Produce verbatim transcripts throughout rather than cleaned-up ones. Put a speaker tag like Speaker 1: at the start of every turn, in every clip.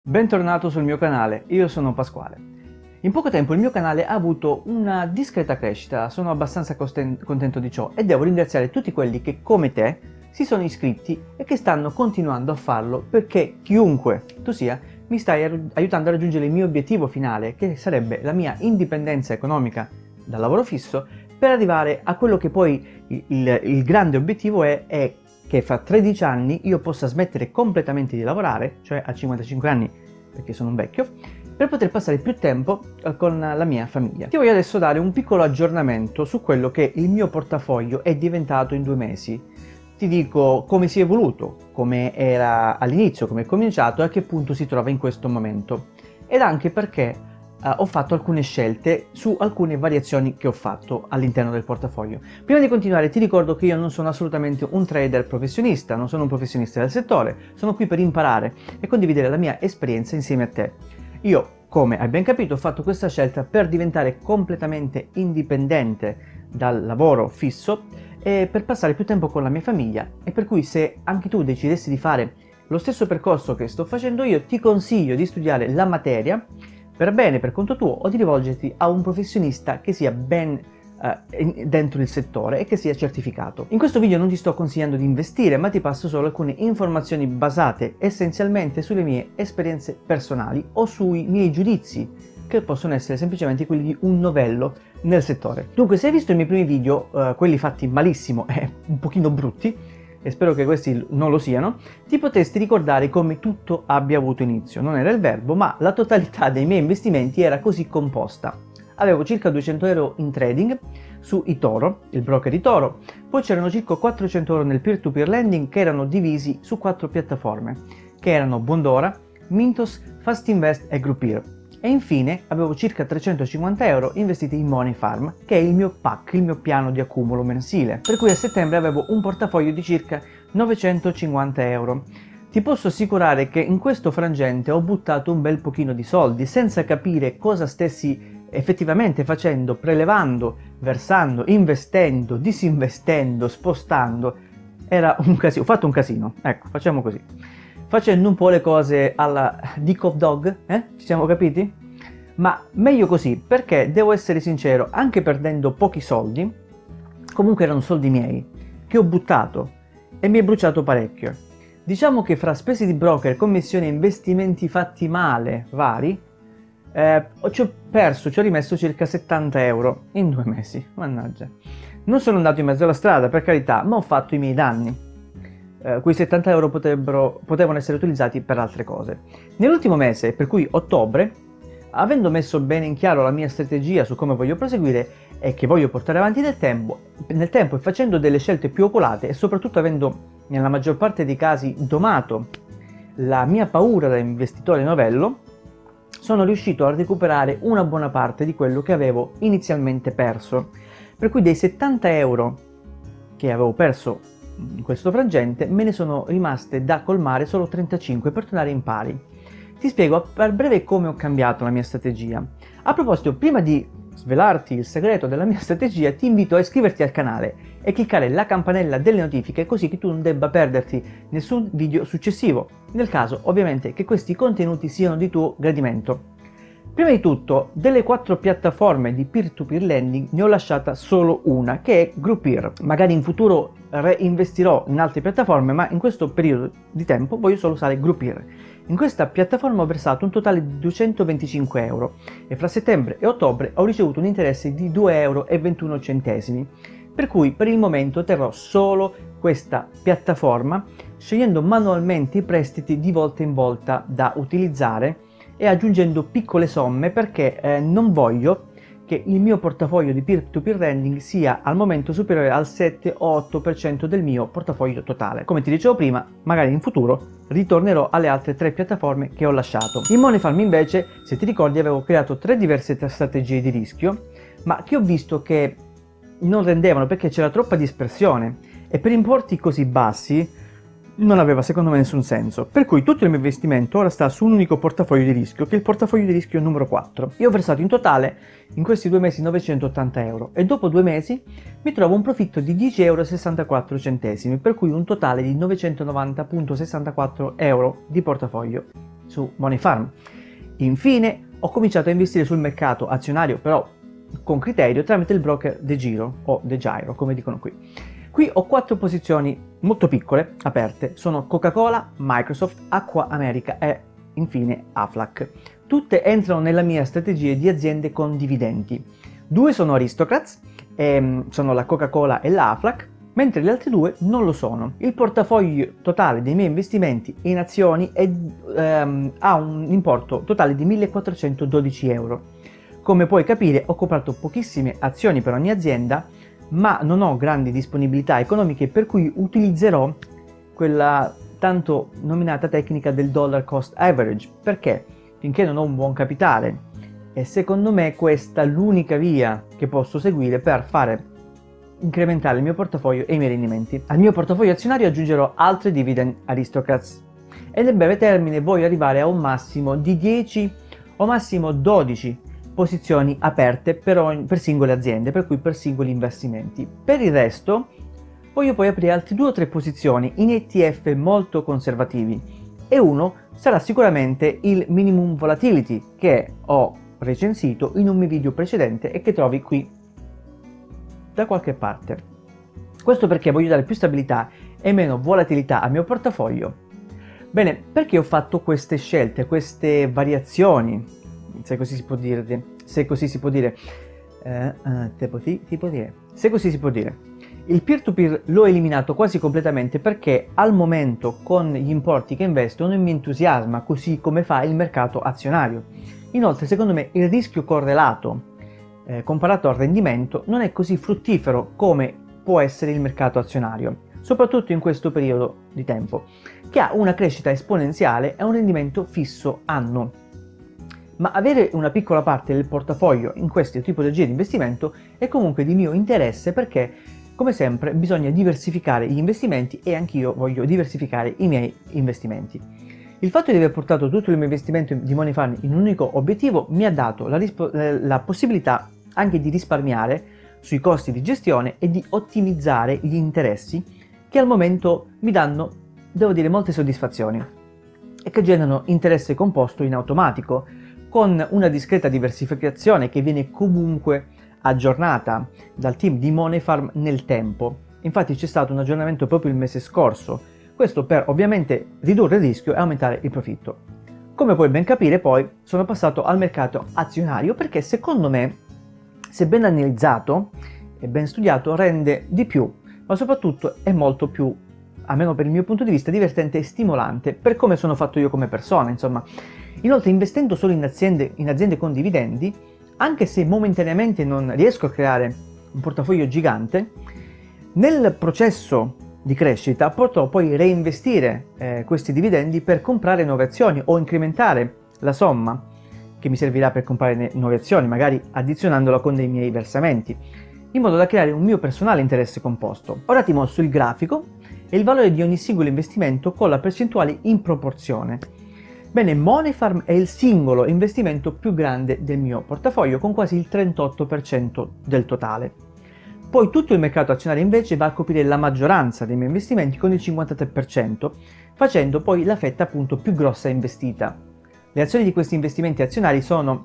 Speaker 1: Bentornato sul mio canale, io sono Pasquale. In poco tempo il mio canale ha avuto una discreta crescita, sono abbastanza contento di ciò e devo ringraziare tutti quelli che come te si sono iscritti e che stanno continuando a farlo, perché chiunque tu sia mi stai aiutando a raggiungere il mio obiettivo finale, che sarebbe la mia indipendenza economica dal lavoro fisso, per arrivare a quello che poi il, il, il grande obiettivo è, è che fra tredici anni io possa smettere completamente di lavorare, cioè a cinquantacinque anni, perché sono un vecchio, per poter passare più tempo con la mia famiglia. Ti voglio adesso dare un piccolo aggiornamento su quello che il mio portafoglio è diventato in due mesi. Ti dico come si è evoluto, come era all'inizio, come è cominciato e a che punto si trova in questo momento. Ed anche perché Uh, ho fatto alcune scelte su alcune variazioni che ho fatto all'interno del portafoglio. Prima di continuare ti ricordo che io non sono assolutamente un trader professionista, non sono un professionista del settore, sono qui per imparare e condividere la mia esperienza insieme a te. Io, come hai ben capito, ho fatto questa scelta per diventare completamente indipendente dal lavoro fisso e per passare più tempo con la mia famiglia, e per cui se anche tu decidessi di fare lo stesso percorso che sto facendo io, ti consiglio di studiare la materia per bene, per conto tuo, o di rivolgerti a un professionista che sia ben eh, dentro il settore e che sia certificato. In questo video non ti sto consigliando di investire, ma ti passo solo alcune informazioni basate essenzialmente sulle mie esperienze personali o sui miei giudizi, che possono essere semplicemente quelli di un novello nel settore. Dunque, se hai visto i miei primi video, eh, quelli fatti malissimo e un pochino brutti, e spero che questi non lo siano, ti potresti ricordare come tutto abbia avuto inizio. Non era il verbo, ma la totalità dei miei investimenti era così composta. Avevo circa duecento euro in trading su eToro, il broker eToro, poi c'erano circa quattrocento euro nel peer-to-peer lending che erano divisi su quattro piattaforme, che erano Bondora, Mintos, Fast Invest e Groupier. E infine avevo circa trecentocinquanta euro investiti in Money Farm, che è il mio P A C, il mio piano di accumulo mensile, per cui a settembre avevo un portafoglio di circa novecentocinquanta euro. Ti posso assicurare che in questo frangente ho buttato un bel pochino di soldi, senza capire cosa stessi effettivamente facendo, prelevando, versando, investendo, disinvestendo, spostando. Era un casino, ho fatto un casino, ecco, facciamo così. Facendo un po' le cose alla Dick of Dog, eh? Ci siamo capiti? Ma meglio così, perché devo essere sincero, anche perdendo pochi soldi, comunque erano soldi miei, che ho buttato e mi è bruciato parecchio. Diciamo che fra spese di broker, commissioni e investimenti fatti male, vari, eh, ci ho perso, ci ho rimesso circa settanta euro in due mesi, mannaggia. Non sono andato in mezzo alla strada, per carità, ma ho fatto i miei danni. Uh, quei settanta euro potevano essere utilizzati per altre cose. Nell'ultimo mese, per cui ottobre, avendo messo bene in chiaro la mia strategia su come voglio proseguire e che voglio portare avanti nel tempo, nel tempo e facendo delle scelte più oculate e soprattutto avendo nella maggior parte dei casi domato la mia paura da investitore novello, sono riuscito a recuperare una buona parte di quello che avevo inizialmente perso. Per cui dei settanta euro che avevo perso in questo frangente me ne sono rimaste da colmare solo trentacinque per tornare in pari. Ti spiego a breve come ho cambiato la mia strategia. A proposito, prima di svelarti il segreto della mia strategia, ti invito a iscriverti al canale e cliccare la campanella delle notifiche, così che tu non debba perderti nessun video successivo, nel caso ovviamente che questi contenuti siano di tuo gradimento. Prima di tutto, delle quattro piattaforme di peer-to-peer lending ne ho lasciata solo una, che è Groupier. Magari in futuro reinvestirò in altre piattaforme, ma in questo periodo di tempo voglio solo usare Groupier. In questa piattaforma ho versato un totale di duecentoventicinque euro e fra settembre e ottobre ho ricevuto un interesse di due euro e ventuno centesimi, per cui per il momento terrò solo questa piattaforma, scegliendo manualmente i prestiti di volta in volta da utilizzare e aggiungendo piccole somme, perché eh, non voglio che il mio portafoglio di peer-to-peer lending sia al momento superiore al sette o otto per cento del mio portafoglio totale. Come ti dicevo prima, magari in futuro ritornerò alle altre tre piattaforme che ho lasciato. In Money Farm invece, se ti ricordi, avevo creato tre diverse strategie di rischio, ma che ho visto che non rendevano perché c'era troppa dispersione e per importi così bassi non aveva secondo me nessun senso, per cui tutto il mio investimento ora sta su un unico portafoglio di rischio, che è il portafoglio di rischio numero quattro. Io ho versato in totale in questi due mesi novecentottanta euro e dopo due mesi mi trovo un profitto di dieci euro e sessantaquattro centesimi, per cui un totale di novecentonovanta virgola sessantaquattro euro di portafoglio. su Money Farm. Infine ho cominciato a investire sul mercato azionario, però con criterio, tramite il broker DeGiro o DeGiro, come dicono qui. Qui ho quattro posizioni molto piccole, aperte, sono Coca-Cola, Microsoft, Acqua America e infine Aflac. Tutte entrano nella mia strategia di aziende con dividendi. Due sono Aristocrats, ehm, sono la Coca-Cola e la Aflac, mentre le altre due non lo sono. Il portafoglio totale dei miei investimenti in azioni è, ehm, ha un importo totale di millequattrocentododici euro. Come puoi capire, ho comprato pochissime azioni per ogni azienda, ma non ho grandi disponibilità economiche, per cui utilizzerò quella tanto nominata tecnica del dollar cost average. Perché? Finché non ho un buon capitale, e secondo me questa è l'unica via che posso seguire per fare incrementare il mio portafoglio e i miei rendimenti. Al mio portafoglio azionario aggiungerò altri dividend aristocrats e nel breve termine voglio arrivare a un massimo di dieci o massimo dodici posizioni aperte per, ogni, per singole aziende, per cui per singoli investimenti. Per il resto voglio poi aprire altre due o tre posizioni in E T F molto conservativi, e uno sarà sicuramente il minimum volatility che ho recensito in un mio video precedente e che trovi qui da qualche parte. Questo perché voglio dare più stabilità e meno volatilità al mio portafoglio. Bene, perché ho fatto queste scelte, queste variazioni, se così si può dire, se così si può dire, eh, uh, si può dire, se così si può dire. Il peer-to-peer l'ho eliminato quasi completamente perché al momento con gli importi che investo non mi entusiasma così come fa il mercato azionario. Inoltre, secondo me, il rischio correlato eh, comparato al rendimento non è così fruttifero come può essere il mercato azionario, soprattutto in questo periodo di tempo, che ha una crescita esponenziale e un rendimento fisso annuo. Ma avere una piccola parte del portafoglio in questo tipo di investimento è comunque di mio interesse, perché, come sempre, bisogna diversificare gli investimenti e anch'io voglio diversificare i miei investimenti. Il fatto di aver portato tutto il mio investimento di Money Farm in un unico obiettivo mi ha dato la, la possibilità anche di risparmiare sui costi di gestione e di ottimizzare gli interessi, che al momento mi danno, devo dire, molte soddisfazioni e che generano interesse composto in automatico, con una discreta diversificazione che viene comunque aggiornata dal team di Money Farm nel tempo. Infatti c'è stato un aggiornamento proprio il mese scorso, questo per ovviamente ridurre il rischio e aumentare il profitto. Come puoi ben capire, poi sono passato al mercato azionario perché secondo me, se ben analizzato e ben studiato, rende di più, ma soprattutto è molto più, almeno per il mio punto di vista, divertente e stimolante per come sono fatto io come persona, insomma. Inoltre, investendo solo in aziende, in aziende con dividendi, anche se momentaneamente non riesco a creare un portafoglio gigante, nel processo di crescita potrò poi reinvestire eh, questi dividendi per comprare nuove azioni o incrementare la somma che mi servirà per comprare nuove azioni, magari addizionandola con dei miei versamenti, in modo da creare un mio personale interesse composto. Ora ti mostro il grafico e il valore di ogni singolo investimento con la percentuale in proporzione. Bene, Money Farm è il singolo investimento più grande del mio portafoglio, con quasi il trentotto per cento del totale. Poi tutto il mercato azionario invece va a coprire la maggioranza dei miei investimenti con il cinquantatré per cento, facendo poi la fetta appunto più grossa investita. Le azioni di questi investimenti azionari sono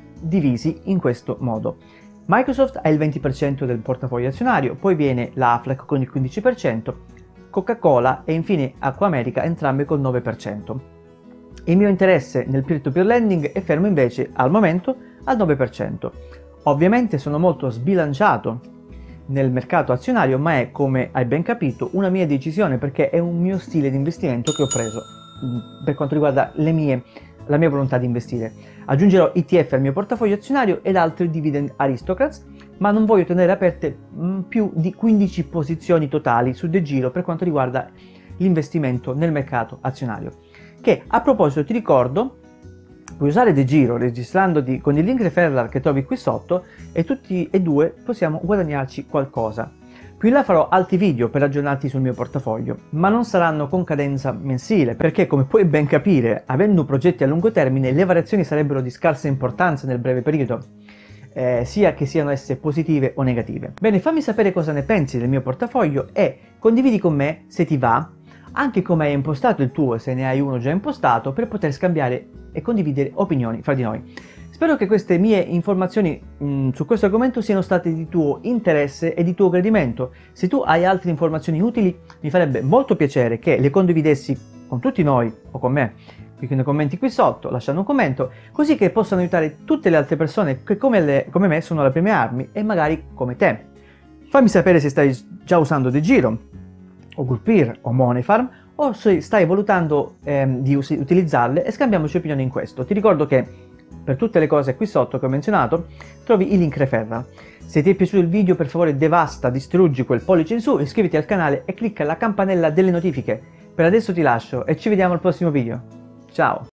Speaker 1: divisi in questo modo. Microsoft ha il venti per cento del portafoglio azionario, poi viene la Aflac con il quindici per cento, Coca-Cola e infine Acqua America, entrambe col nove per cento. Il mio interesse nel peer-to-peer lending è fermo invece al momento al nove per cento. Ovviamente sono molto sbilanciato nel mercato azionario, ma è, come hai ben capito, una mia decisione perché è un mio stile di investimento che ho preso per quanto riguarda le mie, la mia volontà di investire. Aggiungerò E T F al mio portafoglio azionario ed altri dividend aristocrats, ma non voglio tenere aperte mh, più di quindici posizioni totali su DeGiro per quanto riguarda l'investimento nel mercato azionario. Che, a proposito, ti ricordo, puoi usare DeGiro registrandoti con il link referral che trovi qui sotto e tutti e due possiamo guadagnarci qualcosa. Più in là farò altri video per aggiornarti sul mio portafoglio, ma non saranno con cadenza mensile, perché come puoi ben capire, avendo progetti a lungo termine, le variazioni sarebbero di scarsa importanza nel breve periodo, eh, sia che siano esse positive o negative. Bene, fammi sapere cosa ne pensi del mio portafoglio e condividi con me, se ti va, anche come hai impostato il tuo, se ne hai uno già impostato, per poter scambiare e condividere opinioni fra di noi. Spero che queste mie informazioni mh, su questo argomento siano state di tuo interesse e di tuo gradimento. Se tu hai altre informazioni utili, mi farebbe molto piacere che le condividessi con tutti noi o con me. Clicca nei commenti qui sotto, lasciando un commento, così che possano aiutare tutte le altre persone che come, le, come me sono alle prime armi e magari come te. Fammi sapere se stai già usando DeGiro, o Gulpir, o Moneyfarm, o se stai valutando ehm, di us- utilizzarle, e scambiamoci opinioni in questo. Ti ricordo che per tutte le cose qui sotto che ho menzionato trovi i link referral. Se ti è piaciuto il video, per favore devasta, distruggi quel pollice in su, iscriviti al canale e clicca la campanella delle notifiche. Per adesso ti lascio e ci vediamo al prossimo video. Ciao!